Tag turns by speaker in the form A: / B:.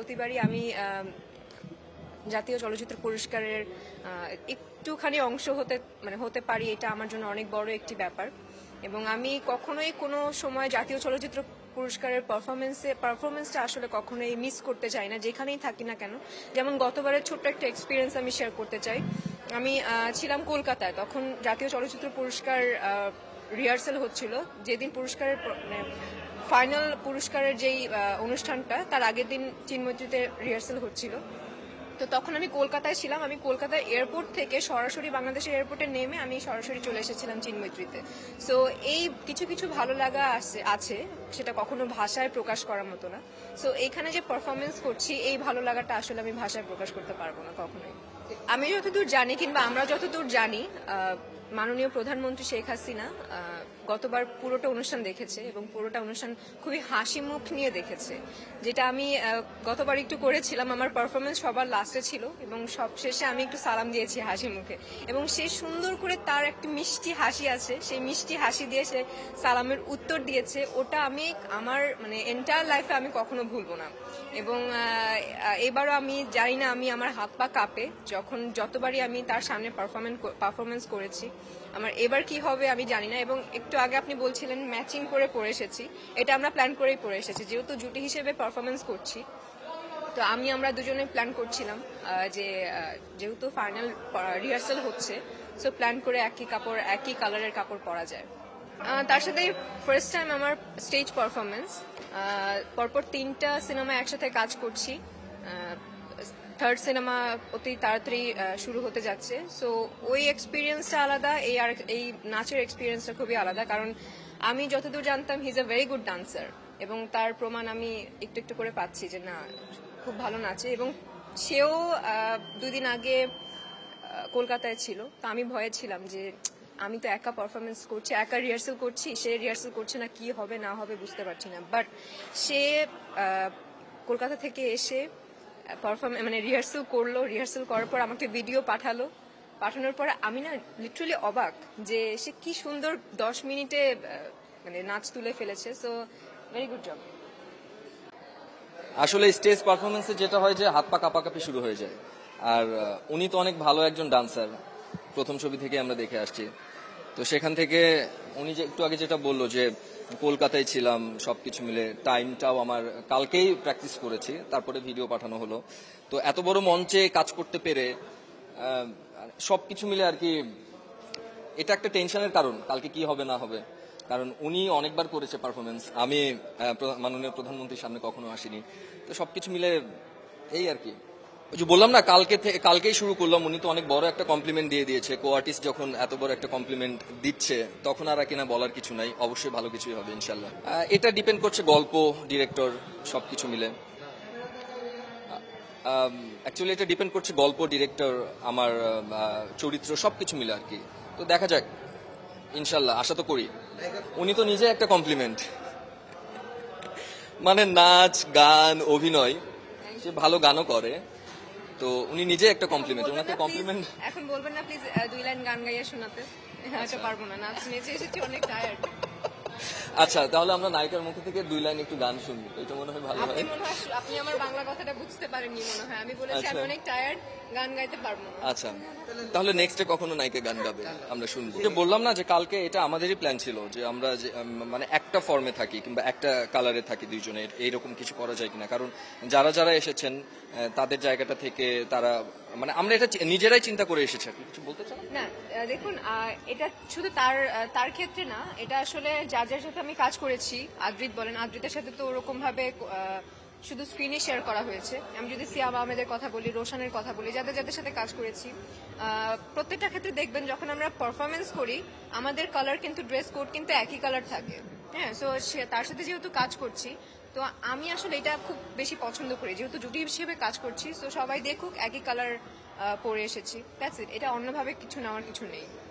A: প্রতিবারই আমি জাতীয় চলচ্চিত্র পুরস্কারের একটুখানি অংশ হতে পারি, এটা আমার জন্য অনেক বড় একটি ব্যাপার। এবং আমি কখনোই কোনো সময় জাতীয় চলচ্চিত্র পুরস্কারের পারফরমেন্সটা আসলে কখনোই মিস করতে চাই না, যেখানেই থাকি না কেন। যেমন গতবারের ছোট্ট একটা এক্সপিরিয়েন্স আমি শেয়ার করতে চাই। আমি ছিলাম কলকাতায়, তখন জাতীয় চলচ্চিত্র পুরস্কার রিহার্সাল হচ্ছিল। যেদিন পুরস্কারের ফাইনাল পুরস্কারের যেই অনুষ্ঠানটা, তার আগের দিন চিন্ময়ীতে রিহার্সাল হচ্ছিল। তো তখন আমি কলকাতায় ছিলাম। আমি কলকাতা এয়ারপোর্ট থেকে সরাসরি বাংলাদেশের এয়ারপোর্টে নেমে আমি সরাসরি চলে এসেছিলাম চিন্ময়ীতে। সো এই কিছু কিছু ভালো লাগা আছে, সেটা কখনো ভাষায় প্রকাশ করার মতো না। সো এইখানে যে পারফরমেন্স করছি, এই ভালো লাগাটা আসলে আমি ভাষায় প্রকাশ করতে পারবো না কখনোই। আমি যতদূর জানি, কিংবা আমরা যতদূর জানি, মাননীয় প্রধানমন্ত্রী শেখ হাসিনা গতবার পুরোটা অনুষ্ঠান দেখেছে এবং পুরোটা অনুষ্ঠান খুবই হাসি মুখ নিয়ে দেখেছে, যেটা আমি গতবার একটু করেছিলাম। আমার পারফরমেন্স সবার লাস্টে ছিল এবং সবশেষে আমি একটু সালাম দিয়েছি হাসি মুখে, এবং সে সুন্দর করে তার একটি মিষ্টি হাসি আছে, সেই মিষ্টি হাসি দিয়ে সে সালামের উত্তর দিয়েছে। ওটা আমি আমার এন্টায়ার লাইফে আমি কখনো ভুলবো না। এবং এবারও আমি জানি না, আমি আমার হাত পা কাঁপে যতবারই আমি তার সামনে পারফরমেন্স করেছি। আমার এবার কি হবে আমি জানি না। এবং একটু আগে আপনি বলছিলেন ম্যাচিং করে পরে এসেছি, এটা আমরা প্ল্যান করেই পরে এসেছি, যেহেতু জুটি হিসেবে পারফরমেন্স করছি। তো আমরা দুজনে প্ল্যান করছিলাম যে যেহেতু ফাইনাল রিহার্সাল হচ্ছে, সো প্ল্যান করে একই কালারের কাপড় পরা যায়। তার সাথে ফার্স্ট টাইম আমার স্টেজ পারফরমেন্স। পরপর 3টা সিনেমা একসাথে কাজ করছি। থার্ড সিনেমা অতি তাড়াতাড়ি শুরু হতে যাচ্ছে। সো ওই এক্সপিরিয়েন্সটা আলাদা, এই নাচের এক্সপিরিয়েন্সটা খুবই আলাদা। কারণ আমি যতদূর জানতাম he is a very good dancer, এবং তার প্রমাণ আমি একটু একটু করে পাচ্ছি যে না, খুব ভালো নাচে। এবং সেও 2 দিন আগে কলকাতায় ছিল। তো আমি ভয়ে ছিলাম যে আমি তো একা পারফরমেন্স করছি, একা রিহার্সাল করছি, সে রিহার্সাল করছে না, কি হবে না হবে বুঝতে পারছি না। বাট সে কলকাতা থেকে এসে রিহার্সাল করলো। রিহার্সাল করার পর আমাকে ভিডিও পাঠানোর পর আমি না লিটারালি অবাক যে সে কি সুন্দর 10 মিনিটে নাচ তুলে ফেলেছে। So very good job.
B: আসলে স্টেজ পারফরমেন্সে যেটা হয় যে হাত পা কাঁপাকাঁপি শুরু হয়ে যায়। আর উনি তো অনেক ভালো একজন ডান্সার, প্রথম ছবি থেকে আমরা দেখে আসছি। তো সেখান থেকে উনি যে একটু আগে যেটা বললো যে কলকাতায় ছিলাম, সবকিছু মিলে টাইমটাও আমার কালকেই প্র্যাকটিস করেছি, তারপরে ভিডিও পাঠানো হলো। তো এত বড় মঞ্চে কাজ করতে পেরে সবকিছু মিলে আর কি এটা একটা টেনশনের কারণ, কালকে কি হবে না হবে। কারণ উনি অনেকবার করেছে পারফরমেন্স, আমি মাননীয় প্রধানমন্ত্রীর সামনে কখনো আসিনি। তো সবকিছু মিলে এই আর কি। ওই যে বললাম না, কালকেই শুরু করলাম। উনি তো অনেক বড় একটা কমপ্লিমেন্ট দিয়ে দিয়েছে। কো আর্টিস্ট যখন এত বড় একটা কমপ্লিমেন্ট দিচ্ছে, তখন আর কিনা বলার কিছু নাই, অবশ্যই ভালো কিছুই হবে ইনশাল্লাহ। এটা ডিপেন্ড করছে গল্প, ডিরেক্টর, সবকিছু মিলে। অ্যাকচুয়ালি এটা ডিপেন্ড করছে গল্প, ডিরেক্টর, আমার চরিত্র, সবকিছু মিলে আর কি। তো দেখা যাক, ইনশাল্লাহ, আশা তো করি। উনি তো নিজে একটা কমপ্লিমেন্ট, নাচ, গান, অভিনয়, সে ভালো গানও করে। তো উনি নিজে একটা কমপ্লিমেন্ট, ওনাকে কমপ্লিমেন্ট।
A: এখন বলবেন না প্লিজ 2 লাইন গান গাইয়া শোনাতে? আচ্ছা, পারবো না, নাচ নেচে এসেছি, অনেক টায়ার্ড।
B: আচ্ছা, তাহলে আমরা নায়িকার মুখ থেকে 2 লাইন একটু গান শুনবো, এটা মনে হয় ভালো হয়।
A: আপনি আমার বাংলা কথাটা বুঝতে পারেননি মনে হয়। আমি বলেছি আমি অনেক টায়ার্ড, গান গাইতে পারবো না।
B: আচ্ছা, তাহলে নেক্সটে কখনো নায়িকা গান গাবে, আমরা শুনবো। যে বললাম না যে কালকে এটা আমাদেরই প্ল্যান ছিল যে আমরা একটা ফর্মে থাকি কিংবা একটা কালারে থাকি দুইজনে, এইরকম কিছু করা যায় কিনা। কারণ যারা এসেছেন তাদের জায়গাটা থেকে তারা আমরা এটা নিজেরাই চিন্তা করে এসেছি। কিছু বলতে চান?
A: না, দেখুন, এটা শুধু তার ক্ষেত্রে না, এটা আসলে যার সাথে আমি কাজ করেছি, আদ্রিতের সাথে তো ওরকম ভাবে শুধু স্ক্রিনে শেয়ার করা হয়েছে। আমি যদি সিয়াম আহমেদের কথা বলি, রোশনের কথা বলি, যাদের সাথে কাজ করেছি, প্রত্যেকটা ক্ষেত্রে দেখবেন যখন আমরা পারফরমেন্স করি, আমাদের কালার কিন্তু, ড্রেস কোড কিন্তু একই কালার থাকে। হ্যাঁ, সো তার সাথে যেহেতু কাজ করছি, তো আমি আসলে এটা খুব বেশি পছন্দ করি, যেহেতু জুটি হিসেবে কাজ করছি। তো সবাই দেখুক একই কালার পরে এসেছি, দ্যাটস ইট। এটা অন্যভাবে কিছু নেওয়ার কিছু নেই।